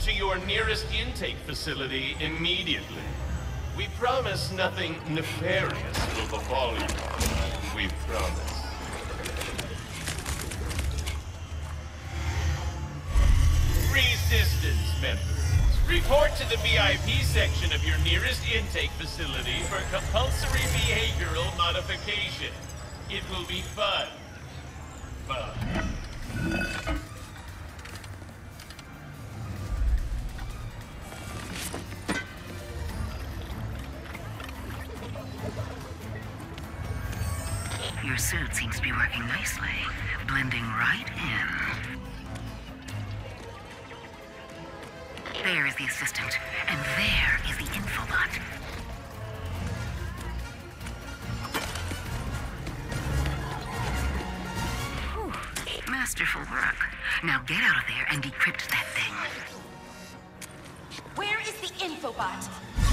to your nearest intake facility immediately. We promise nothing nefarious will befall you. We promise. Resistance members, report to the VIP section of your nearest intake facility for compulsory behavioral modification. It will be fun. Fun. Your suit seems to be working nicely, blending right in. There is the assistant, and there is the infobot. Whew. Masterful work. Now get out of there and decrypt that thing. Where is the infobot?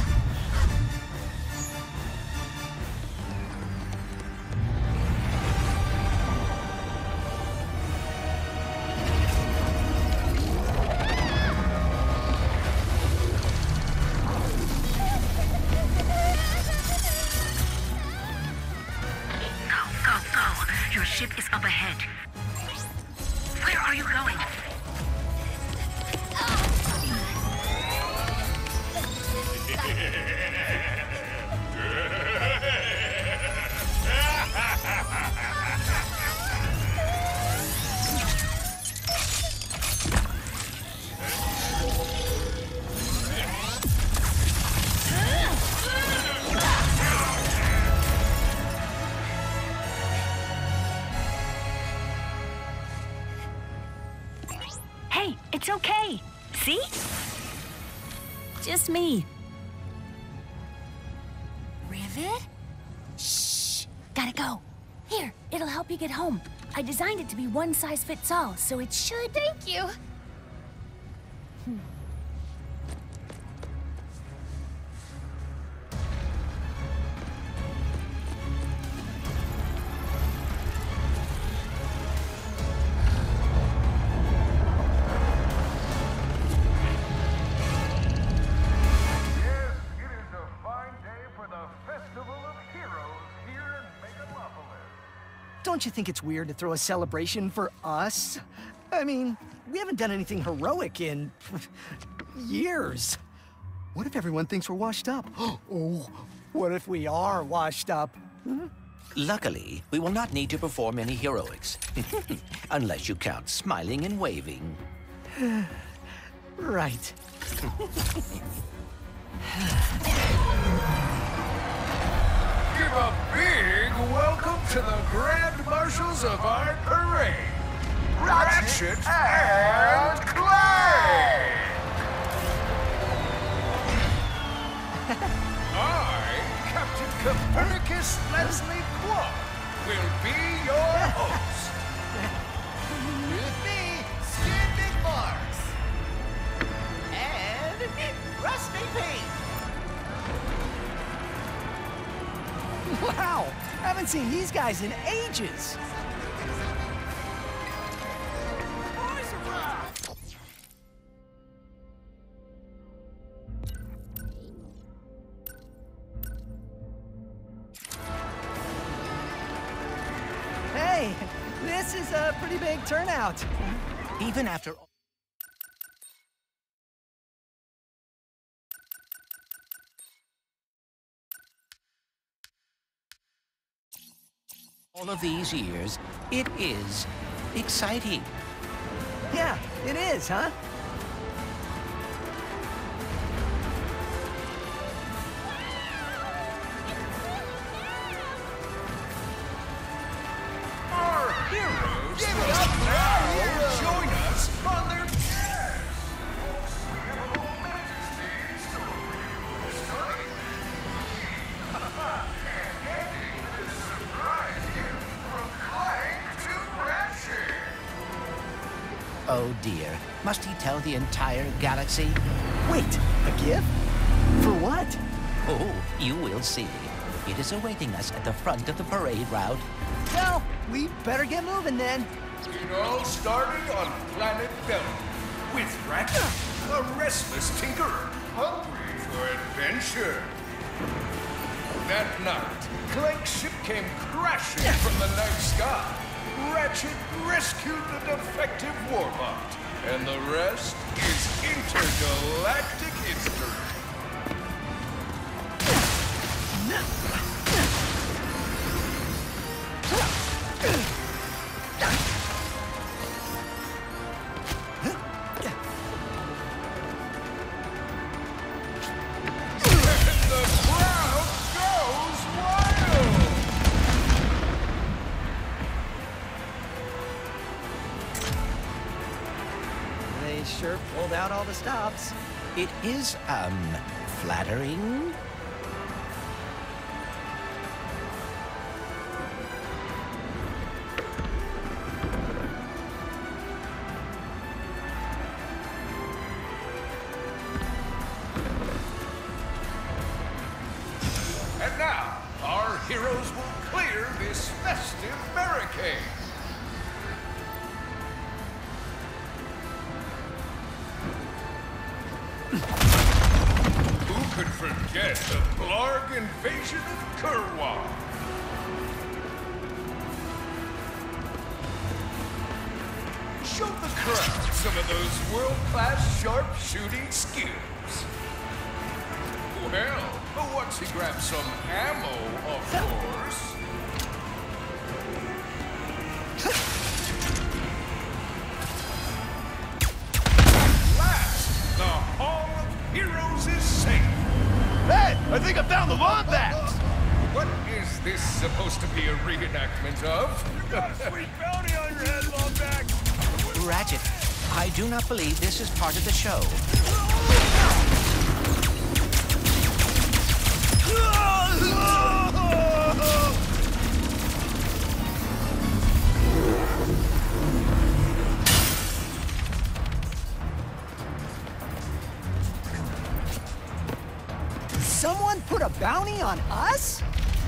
Your ship is up ahead. Where are you going? Hey, it's okay. See? Just me. Rivet? Shh. Gotta go. Here, it'll help you get home. I designed it to be one size fits all, so it should... Thank you. Don't you think it's weird to throw a celebration for us? I mean, we haven't done anything heroic in years. What if everyone thinks we're washed up? Oh, what if we are washed up? Luckily, we will not need to perform any heroics. Unless you count smiling and waving. Right. Give a big welcome to the Grand Marshals of our parade, Ratchet and Clank! I, Captain Copernicus Leslie Plum, will be your host. With me, Skid Marks. And Rusty Pete. Wow! Haven't seen these guys in ages! Hey, this is a pretty big turnout. Even after all of these years, it is exciting. Yeah, it is, huh? Our heroes will now join us on their Oh dear, must he tell the entire galaxy? Wait, a gift? For what? Oh, you will see. It is awaiting us at the front of the parade route. Well, we better get moving then. It all started on planet Bella with Ratchet a restless tinkerer, hungry for adventure. That night, Clank's ship came crashing from the night sky. Ratchet rescued the defective warbot, and the rest is intergalactic history. Sure pulled out all the stops. It is, flattering. And now, our heroes will clear this festive barricade. Who could forget the Blarg invasion of Kurwa? Show the crowd some of those world-class sharpshooting skills. Well, once he grabs some ammo, of course. Last, the Hall of Heroes is safe. Hey, I think I found the wombat! What is this supposed to be a reenactment of? You got a sweet bounty on your head, Longback! Ratchet, I do not believe this is part of the show. Someone put a bounty on us?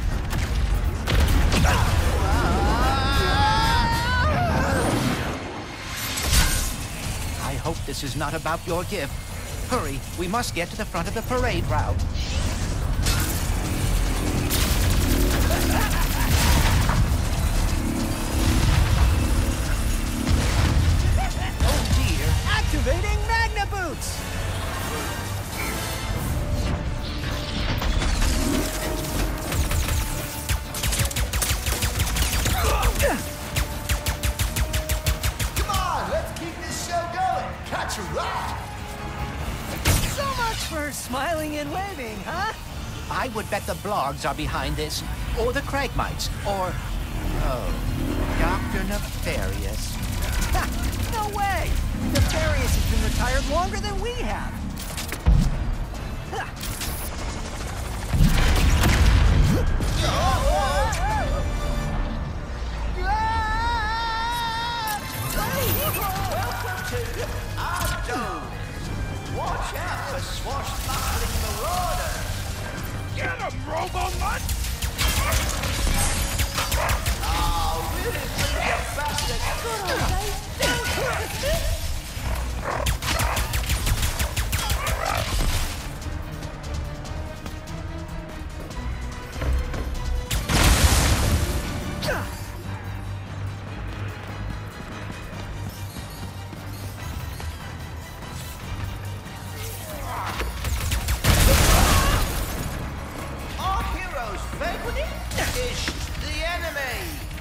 I hope this is not about your gift. Hurry, we must get to the front of the parade route. Oh dear. Activating Magna Boots! Come on, let's keep this show going! Catch a ride! So much for smiling and waving, huh? I would bet the Blargs are behind this, or the Cragmites, or... oh, Dr. Nefarious. Ha! No way! Nefarious has been retired longer than we have. Ha! Watch out for swashbuckling marauders! Get him, Robo-Mutt! Oh, really think you bastard! Our hero's favorite is the enemy!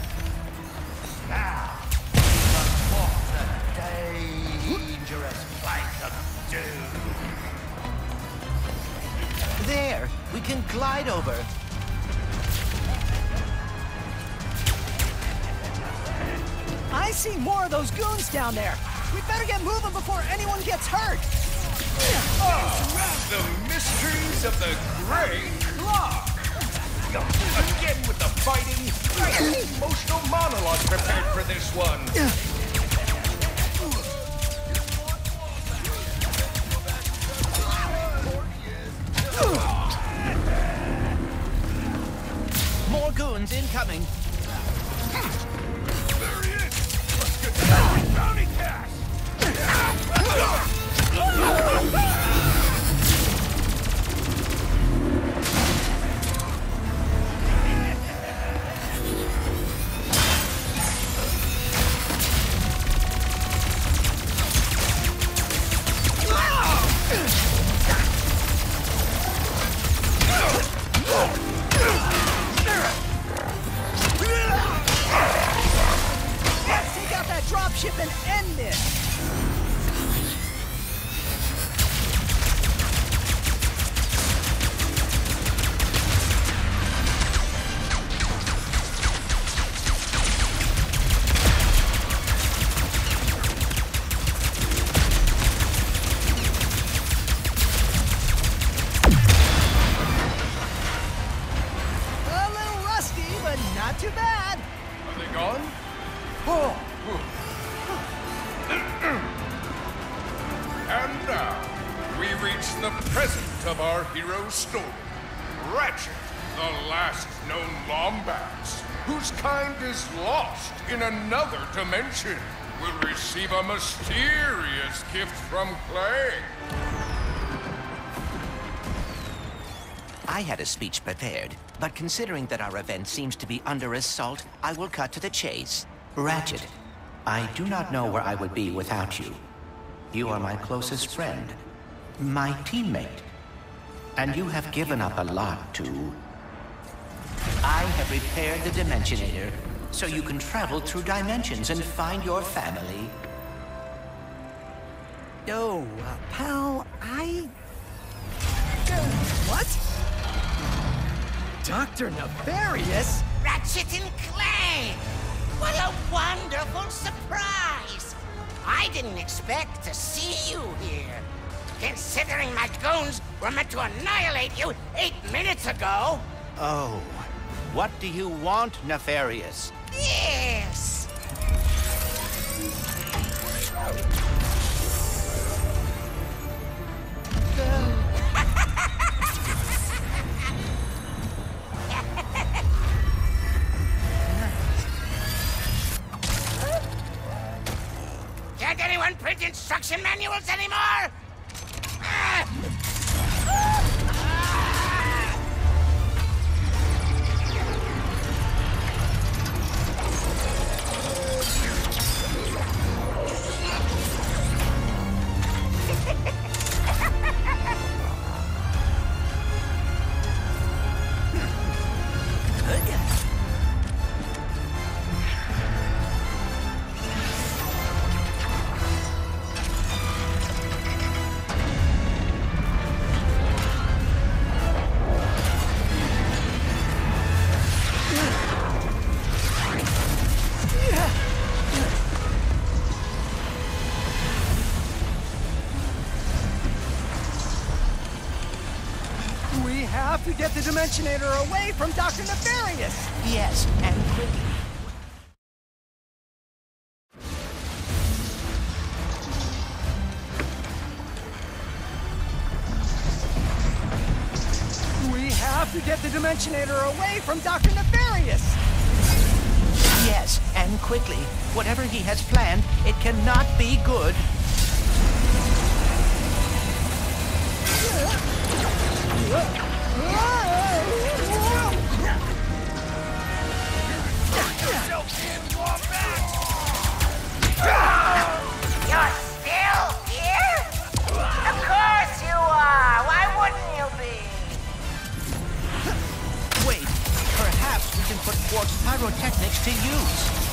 Now, what a dangerous place to do! There, we can glide over. I see more of those goons down there. We better get moving before anyone gets hurt. The mysteries of the Grey Clock! Again with the fighting! I have an emotional monologue prepared for this one! More goons incoming. There he is! Let's get that bounty cash! superhero story. Ratchet, the last known Lombax, whose kind is lost in another dimension, will receive a mysterious gift from Clay. I had a speech prepared, but considering that our event seems to be under assault, I will cut to the chase. Ratchet, I do not know where I would be without you. You are my closest friend, my teammate, and you have given up a lot to... I have repaired the Dimensionator, so you can travel through dimensions and find your family. Yo, pal, what? Dr. Nefarious? Ratchet and Clay! What a wonderful surprise! I didn't expect to see you here. Considering my goons were meant to annihilate you 8 minutes ago. Oh, what do you want, Nefarious? Yes! Can't anyone print instruction manuals anymore? We have to get the Dimensionator away from Dr. Nefarious! Yes, and quickly. We have to get the Dimensionator away from Dr. Nefarious! Yes, and quickly. Whatever he has planned, it cannot be good. You're still here? Of course you are! Why wouldn't you be? Wait, perhaps we can put Quark's pyrotechnics to use.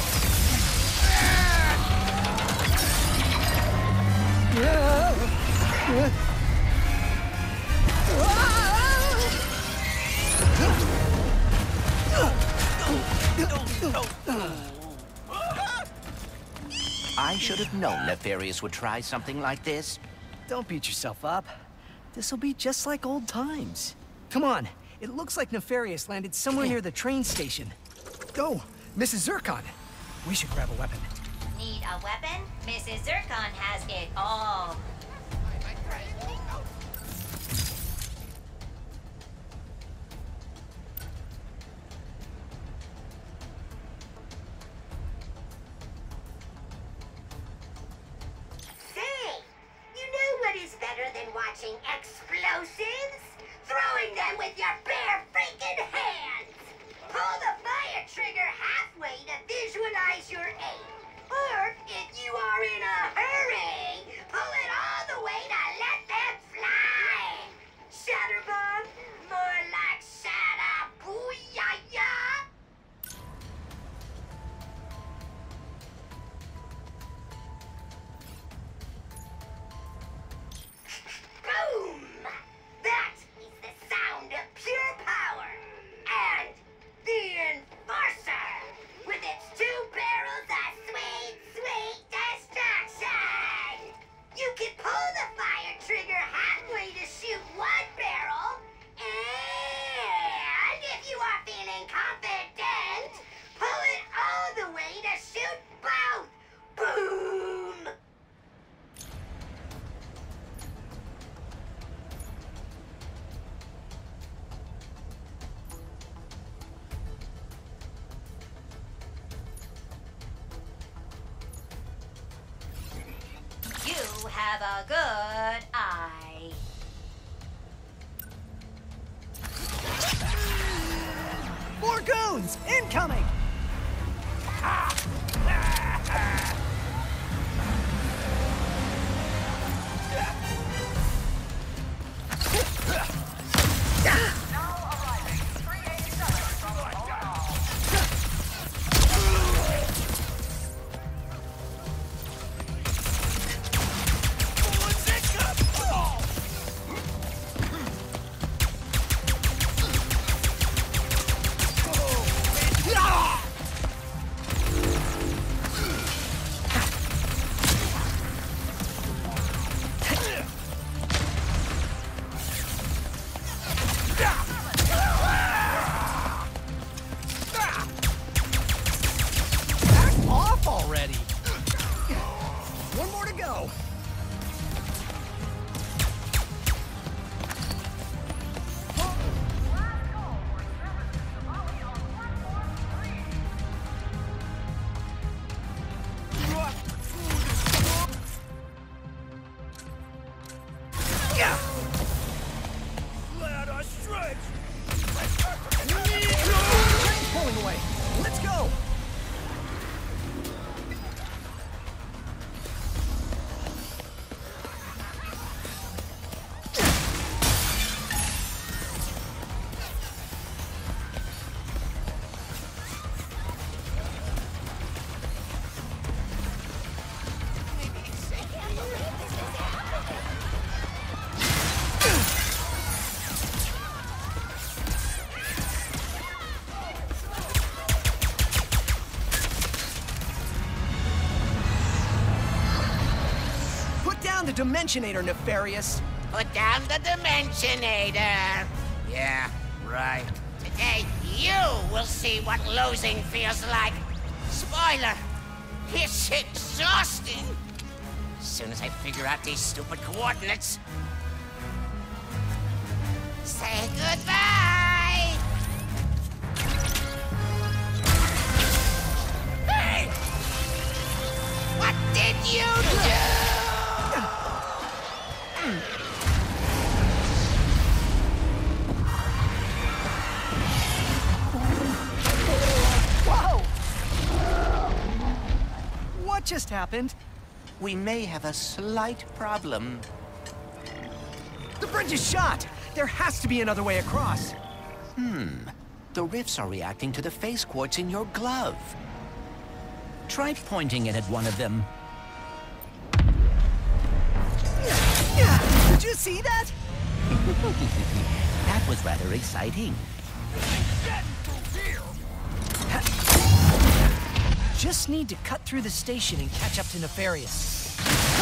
I should have known Nefarious would try something like this. Don't beat yourself up. This'll be just like old times. Come on, it looks like Nefarious landed somewhere near the train station. Go, Mrs. Zircon. We should grab a weapon. Need a weapon? Mrs. Zircon has it all. Watching explosives? Throwing them with your bare freaking hands! Pull the fire trigger halfway to visualize your aim. Or, if you are in a hurry, pull it all a good eye. More goons! Incoming! The Dimensionator, Nefarious! Put down the Dimensionator! Yeah, right. Today, you will see what losing feels like. Spoiler! It's exhausting! As soon as I figure out these stupid coordinates... Say goodbye! Hey! What did you do? Whoa! What just happened? We may have a slight problem. The bridge is shot! There has to be another way across. The rifts are reacting to the phase quartz in your glove. Try pointing it at one of them. Did you see that? That was rather exciting. Just need to cut through the station and catch up to Nefarious.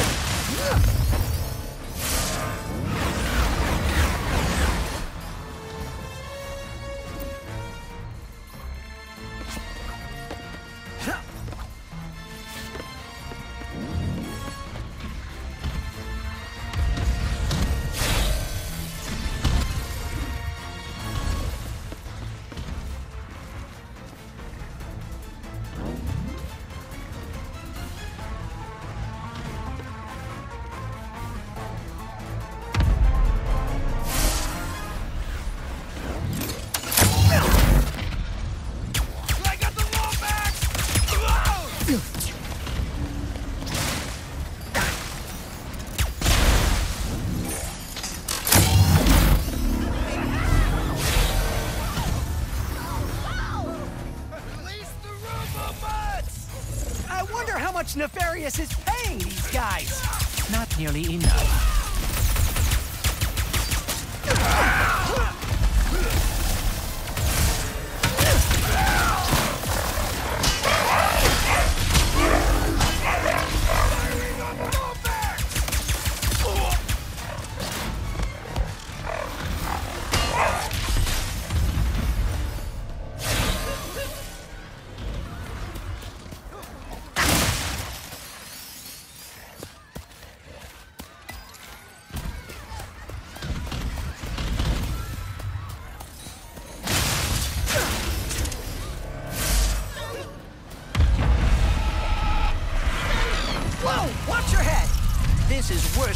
Nefarious is paying these guys! Not nearly enough.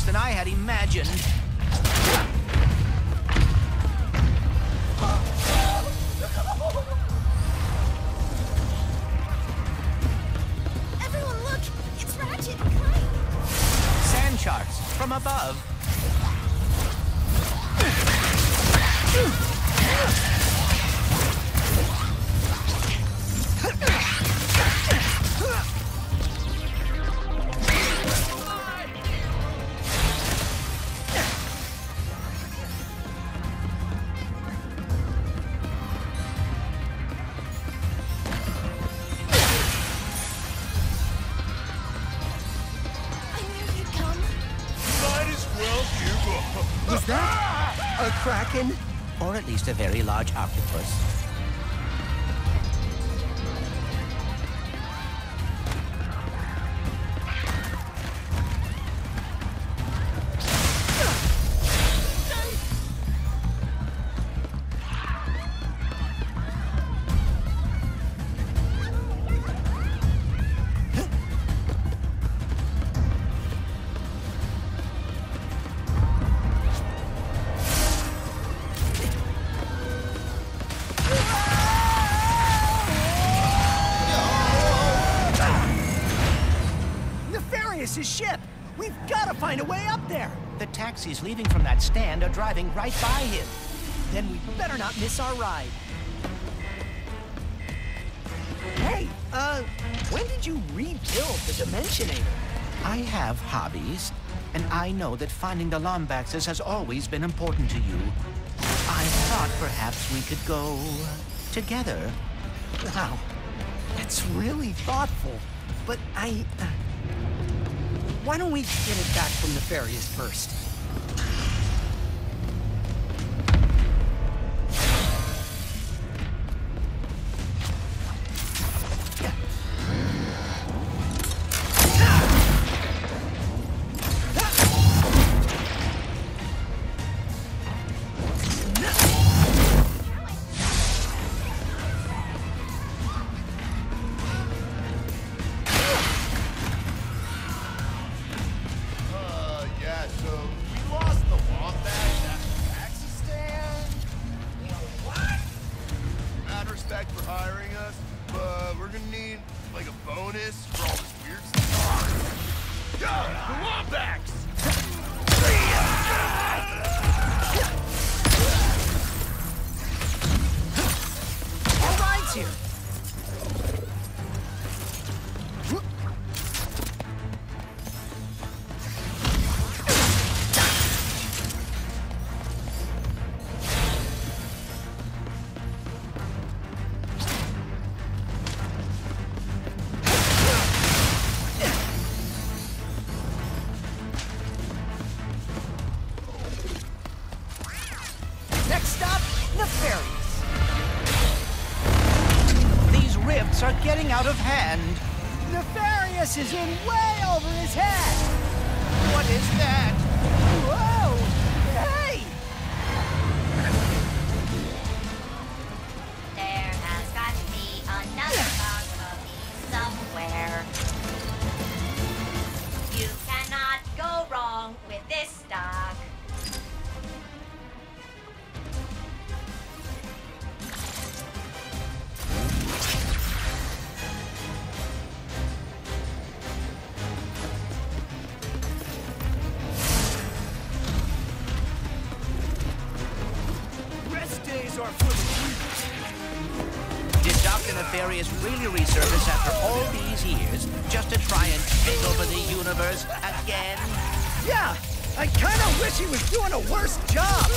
than I had imagined. Everyone look! It's Ratchet and Clank! Sand sharks from above. Was that a kraken? Or at least a very large octopus. His ship! We've got to find a way up there! The taxis leaving from that stand are driving right by him. Then we better not miss our ride. Hey, when did you rebuild the Dimensionator? I have hobbies, and I know that finding the Lombaxes has always been important to you. I thought perhaps we could go together. Wow, that's really thoughtful. But why don't we get it back from Nefarious first? For hiring us, but we're gonna need like a bonus for all this weird stuff. Yeah, the Lombax! All rides here. Next stop, Nefarious. These rifts are getting out of hand. Nefarious is in way over his head. What is that? Whoa! Hey! There has got to be another Cosmo somewhere. You cannot go wrong with this stock. Did Dr. Nefarious really resurface after all these years just to try and take over the universe again? Yeah, I kind of wish he was doing a worse job.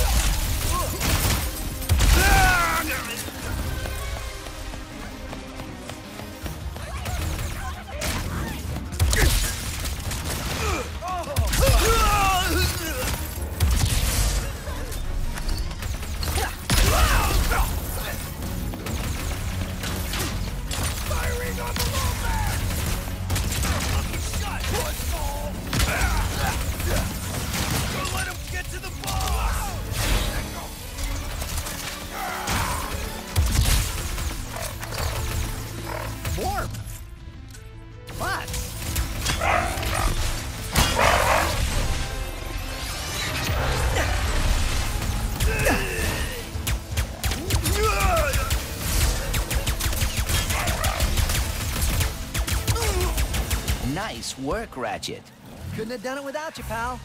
Nice work, Ratchet. Couldn't have done it without you, pal.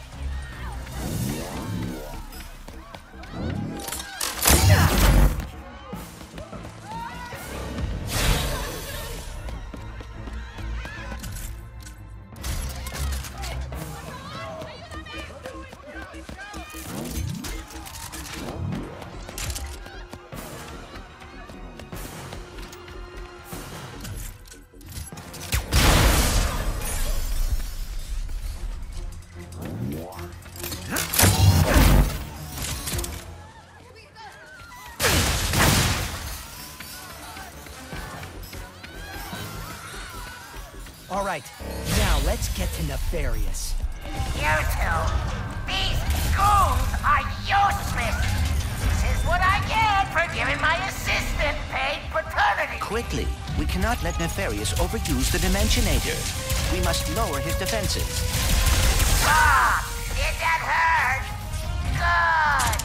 All right, now let's get to Nefarious. You two, these goons are useless. This is what I get for giving my assistant paid paternity. Quickly, we cannot let Nefarious overuse the Dimensionator. We must lower his defenses. Ah, did that hurt? Good.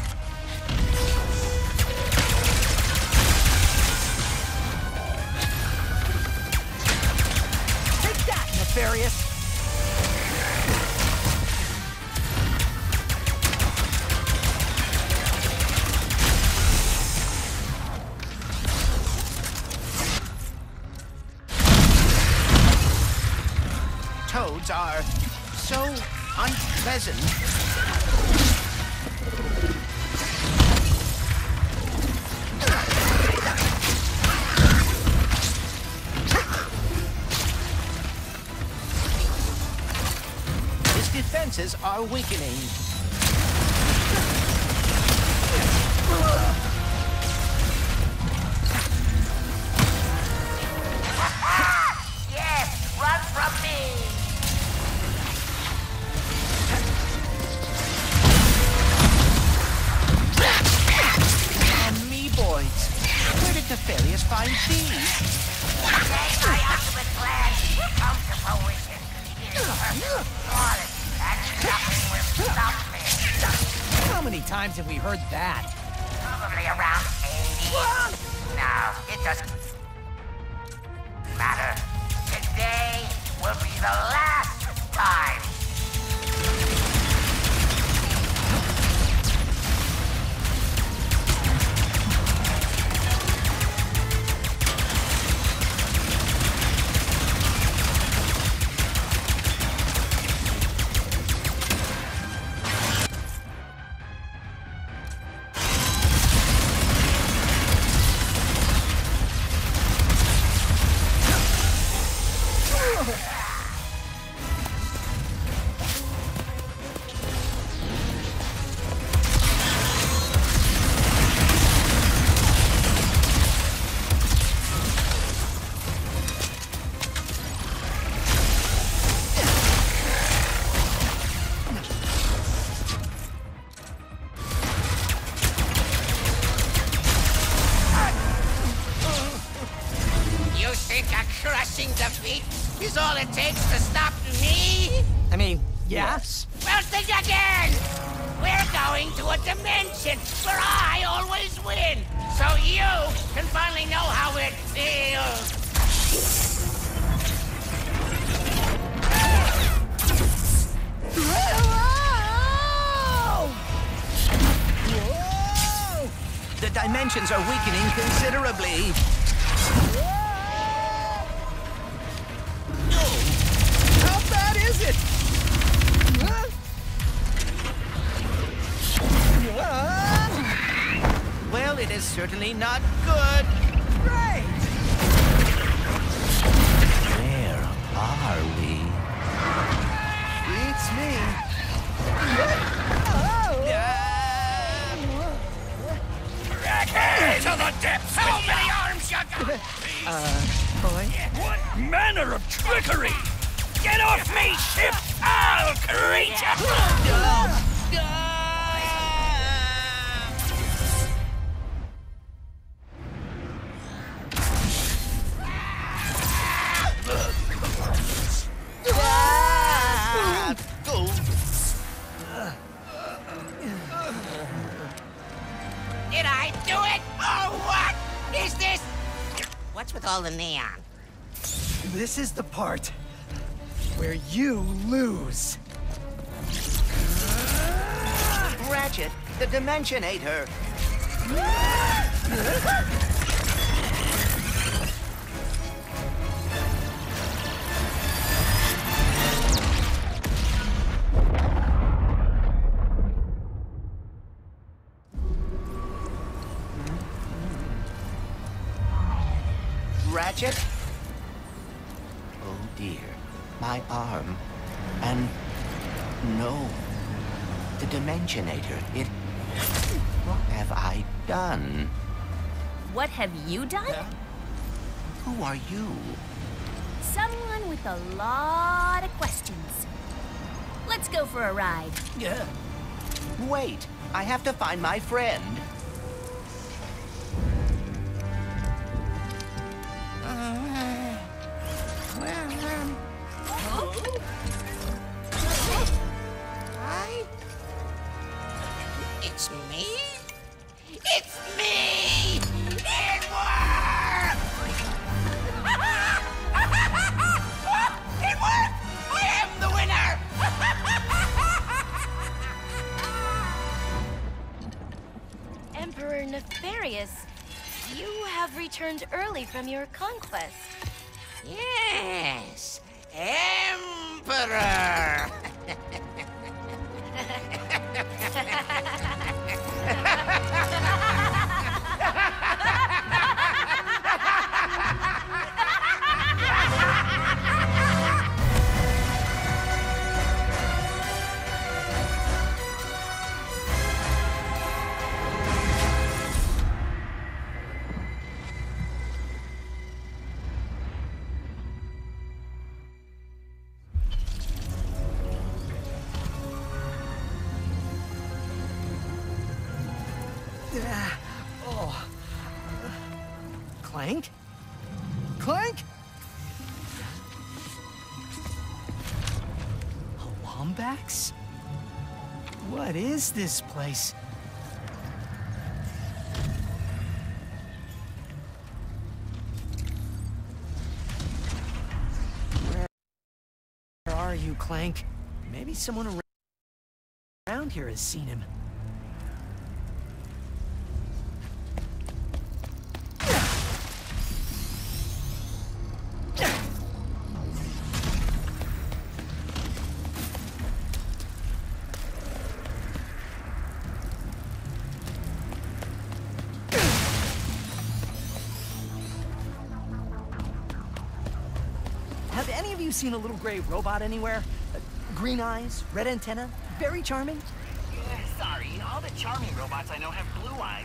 Take that, Nefarious! Toads are so unpleasant. His defenses are weakening. Yes, run from me. Amoeboids. Where did Nefarious find these? Today my ultimate plan come to fruition. It is perfect, flawless, and nothing will stop me. How many times have we heard that? Probably around 80. No, it doesn't matter. Today will be the last time. You think a crushing defeat is all it takes to stop me? I mean, yes. Well, think again! We're going to a dimension where I always win, so you can finally know how it feels. The dimensions are weakening considerably. How bad is it? Well, it is certainly not good. Great! Where are we? Beats me. To the depths! How many arms you got? Boy? What manner of trickery? Get off me, ship, foul creature! Did I do it? Or what? Is this... What's with all the neon? This is the part where you lose. Ratchet, the Dimensionator. Ratchet? Oh dear, my arm. And no, the Dimensionator, it... What have I done? What have you done? Who are you? Someone with a lot of questions. Let's go for a ride. Yeah. Wait, I have to find my friend. Hi? It's me? It's me! It worked! It worked! I am the winner! Emperor Nefarious, you have returned early from your conquest. Yes, Emperor! Oh. Clank? Clank? A Wombax? What is this place? Where are you, Clank? Maybe someone around here has seen him. Have any of you seen a little gray robot anywhere? Green eyes, red antenna, very charming? Sorry, all the charming robots I know have blue eyes.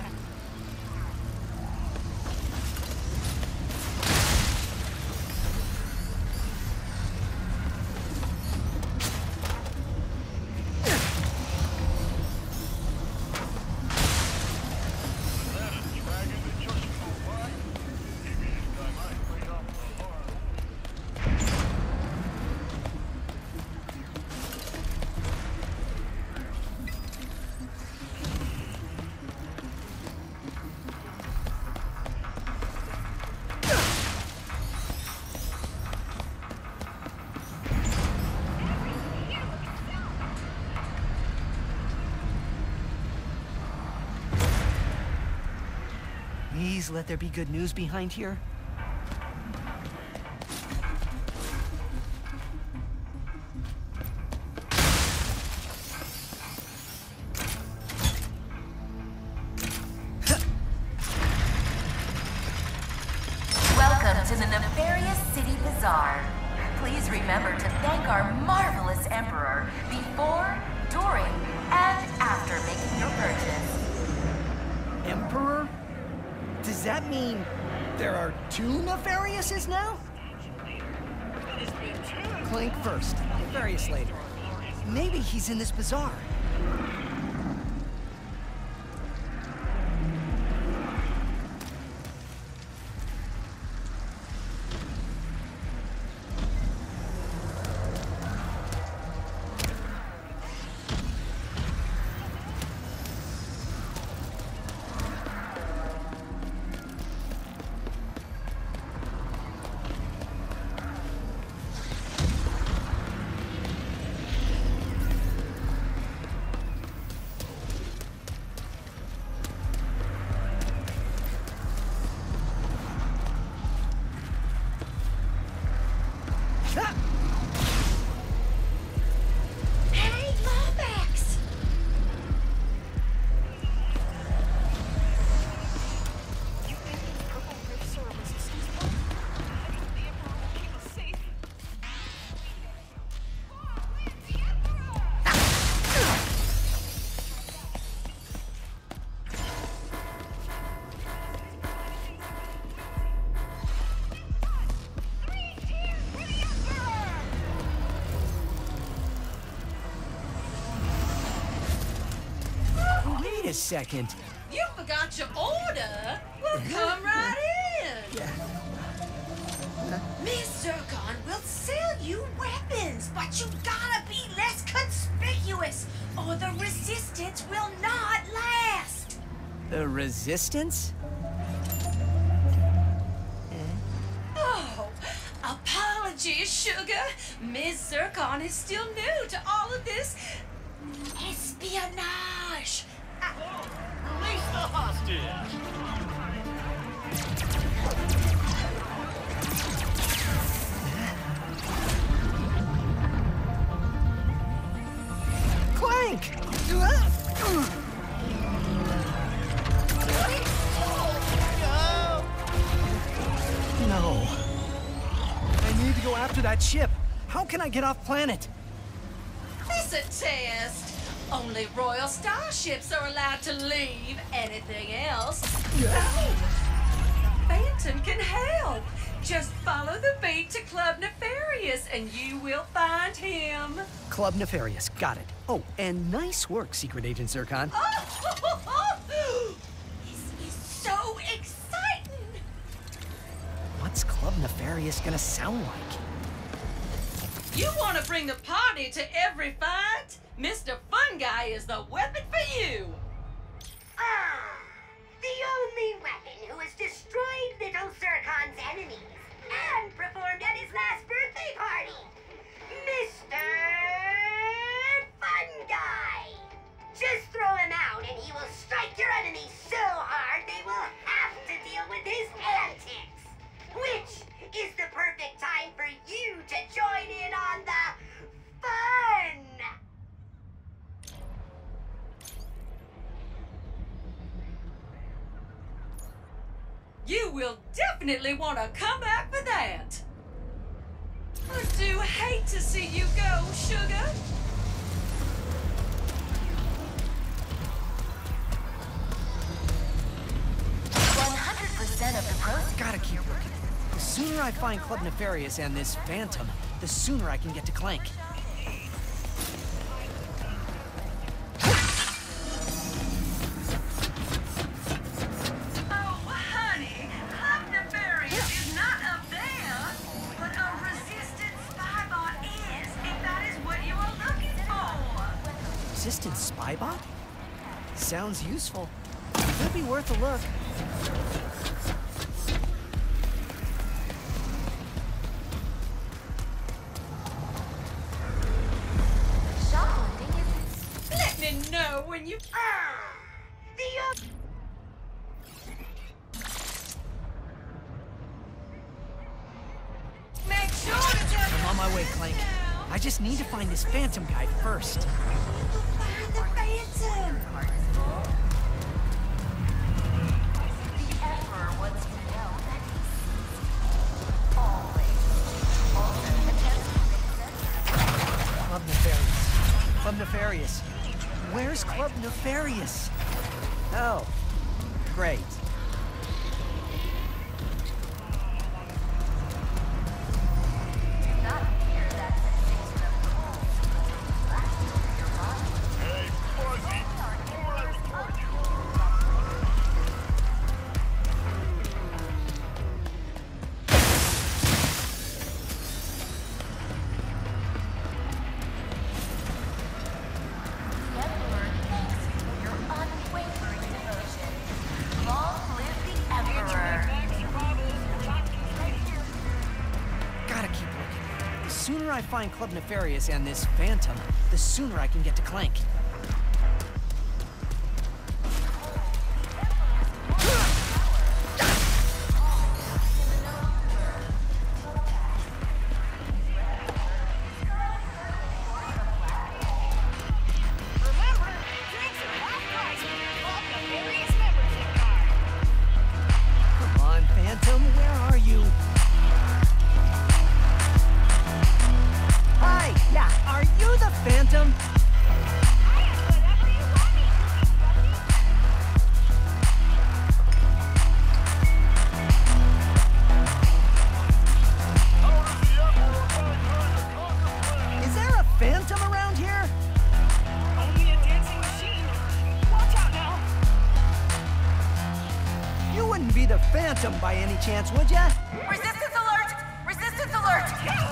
Please let there be good news behind here. Welcome to the Nefarious City Bazaar. Please remember to thank our marvelous Emperor before, during, and after making your purchase. Emperor? Does that mean there are two Nefariouses now? Clank first, Nefarious later. Maybe he's in this bazaar. second. You forgot your order? Well, come right in. Miss Zircon will sell you weapons, but you gotta be less conspicuous, or the resistance will not last. The resistance? Oh, apologies, Sugar. Miss Zircon is still new to all of this espionage. Release the hostage! Clank! No. I need to go after that ship. How can I get off planet? It's a test. Only Royal Starships are allowed to leave. Anything else? No. Phantom can help. Just follow the beat to Club Nefarious and you will find him. Club Nefarious, got it. Oh, and nice work, Secret Agent Zircon. This is so exciting. What's Club Nefarious gonna sound like? You want to bring the party to every fight? Mr. Fun Guy is the weapon for you. The only weapon who has destroyed Little Zircon's enemies and performed at his last birthday party, Mr. Fun Guy. Just throw him out and he will strike your enemies so hard they will have to deal with his antics. Which is the perfect time for you to join in on the fun. You will definitely want to come back for that. I do hate to see you go, Sugar. Of the proceeds. Gotta keep looking. The sooner I find Club Nefarious and this Phantom, the sooner I can get to Clank. Oh, honey, Club Nefarious is not up there, but a resistant spybot is, if that is what you are looking for. Resistant spybot? Sounds useful. Could be worth a look. Let me know when you... Make sure to tell I'm on my way, Clank. I just need to find this Phantom guy first. Find the Phantom. The Emperor wants to know that he sees always. Also, attempts to make sense. Club Nefarious. Club Nefarious. Where's Club Nefarious? Oh, great. The sooner I find Club Nefarious and this Phantom, the sooner I can get to Clank. Come on, Phantom, where are you? Hi, yeah, are you the Phantom? wouldn't be the Phantom by any chance, would ya? Resistance alert! Resistance alert!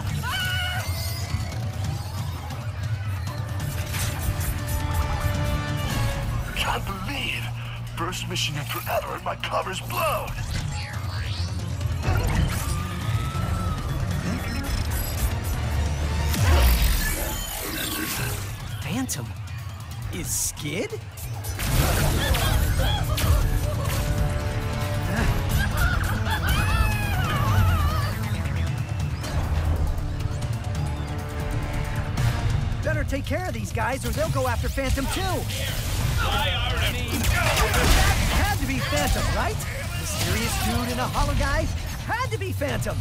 Can't believe! First mission in forever and my cover's blown! Phantom? Is Skid? Better take care of these guys or they'll go after Phantom too! Had to be Phantom, right? Mysterious dude in a hollow guy? Had to be Phantom!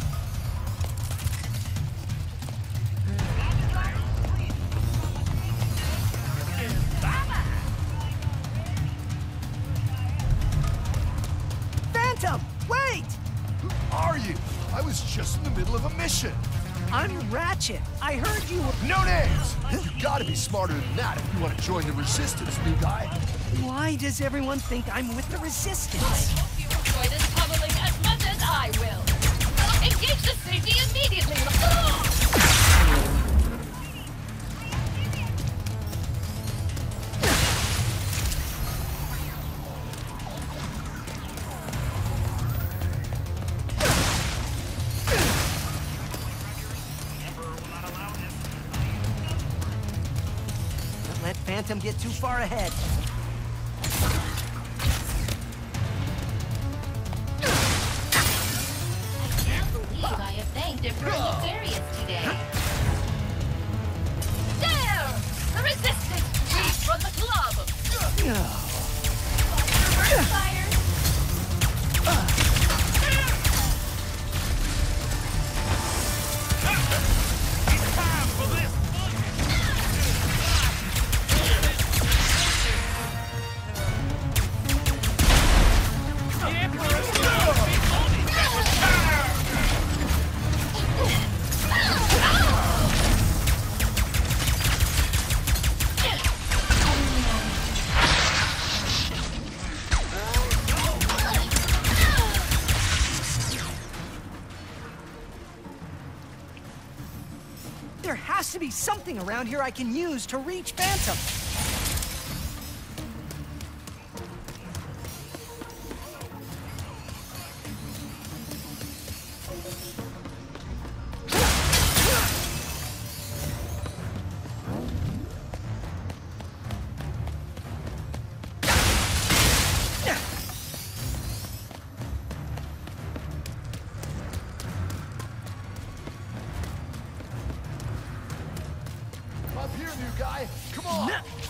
Phantom! Wait! Who are you? I was just in the middle of a mission. I'm Ratchet. I heard you were... No names! You gotta be smarter than that if you want to join the Resistance, new guy. Why does everyone think I'm with the Resistance? I hope you enjoy this pummeling as much as I will. Engage the safety immediately. Don't let Phantom get too far ahead. I have thanked Emperor Nefarious today. There! The Resistance freed from the club! Fire! It's time for this! There has to be something around here I can use to reach Phantom. Up here, new guy. Come on.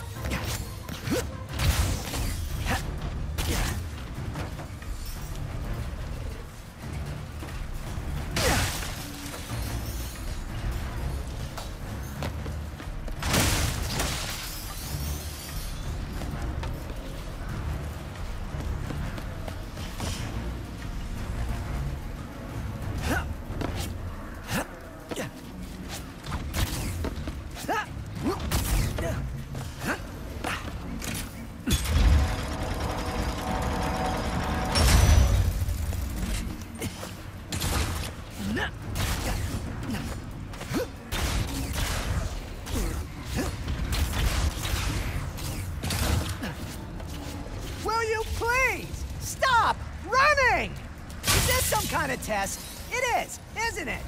Will you please stop running? Is this some kind of test? It is, isn't it?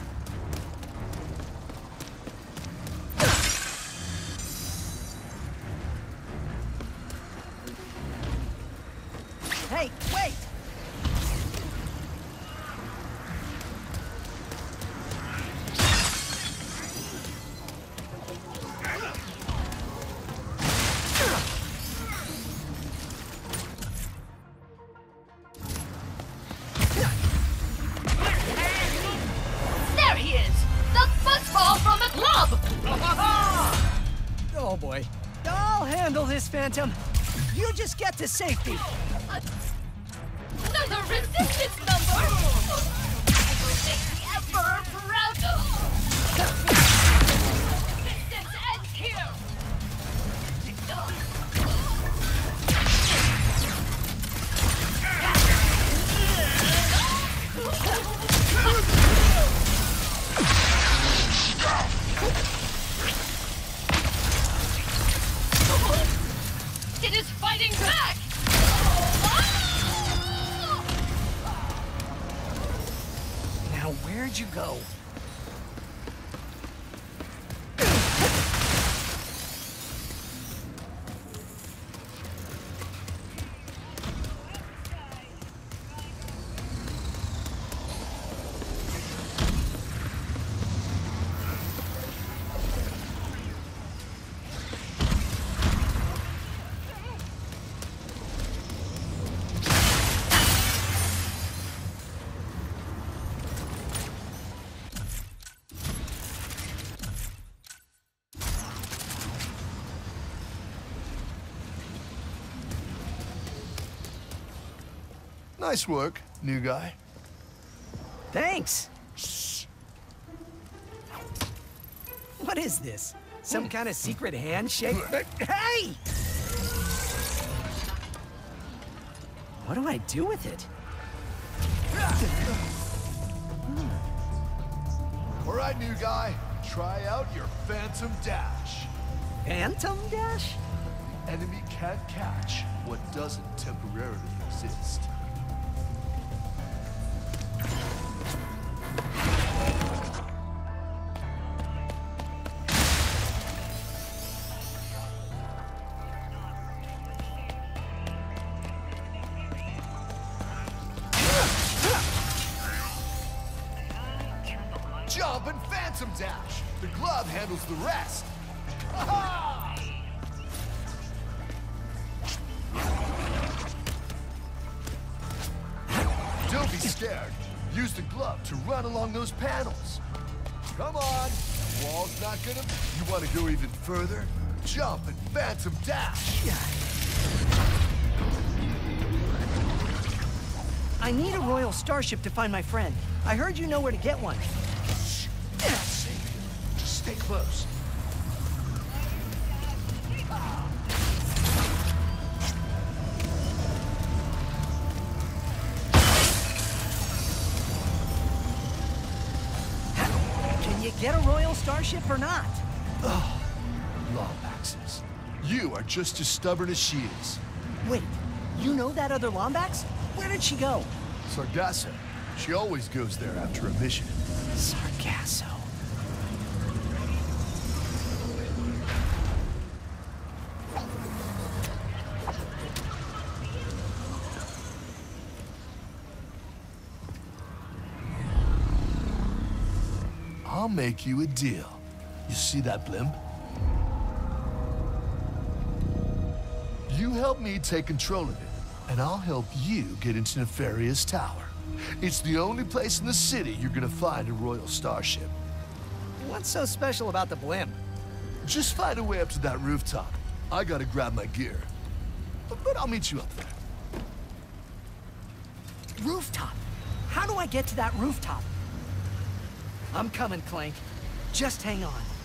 Hey, wait! There he is! The fuzzball from the club! Oh boy. I'll handle this, Phantom. You just get to safety. Another Resistance number! I will make the Emperor proud! Resistance ends here! Where'd you go? Nice work, new guy. Thanks. Shh. What is this? Some kind of secret handshake? Hey! What do I do with it? All right, new guy. Try out your Phantom Dash. Phantom Dash? The enemy can't catch what doesn't temporarily exist. Jump and Phantom Dash! The glove handles the rest! Ha-ha! Don't be scared. Use the glove to run along those panels. Come on! The wall's not gonna... You want to go even further? Jump and Phantom Dash! I need a Royal Starship to find my friend. I heard you know where to get one. Shh! Just stay close. Can you get a Royal Starship or not? Ugh. Lombaxes. You are just as stubborn as she is. Wait, you know that other Lombax? Where did she go? Sargasso. She always goes there after a mission. Sargasso. I'll make you a deal. You see that blimp? You help me take control of it, and I'll help you get into Nefarious Tower. It's the only place in the city you're gonna find a Royal Starship. What's so special about the blimp? Just find a way up to that rooftop. I gotta grab my gear. But I'll meet you up there. Rooftop? How do I get to that rooftop? I'm coming, Clank. Just hang on.